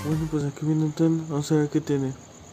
Bueno, pues aquí viene un tren, vamos a ver qué tiene.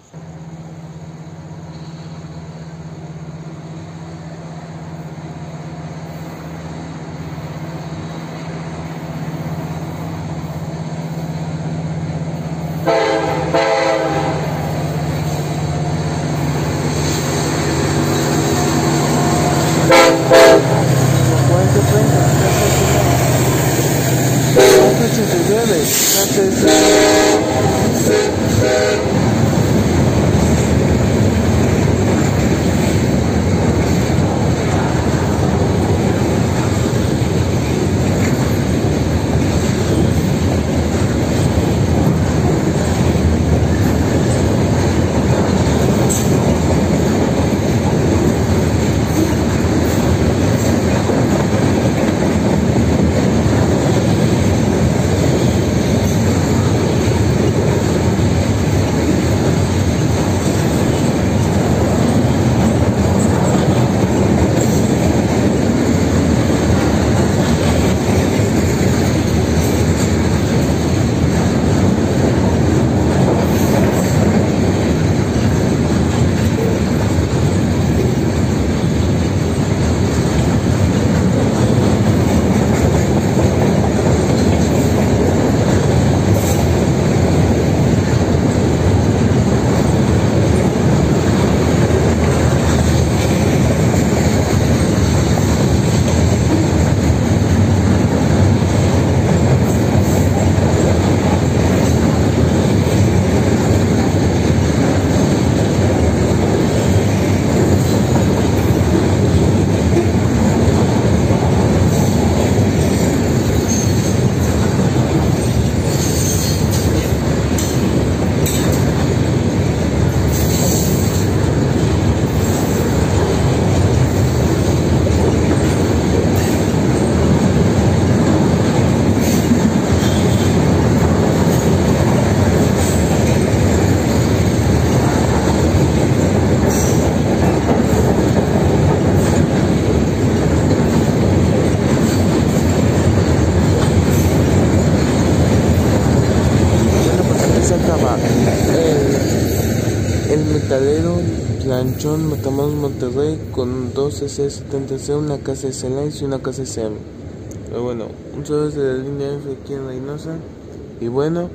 El metalero Lanchón Matamoros Monterrey con 2 CC70C, una casa SLICE y una casa SM. Pero bueno, un saludo desde la línea F aquí en Reynosa. Y bueno,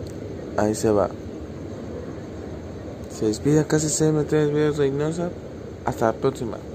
ahí se va. Se despide casa SM3 Reynosa. Hasta la próxima.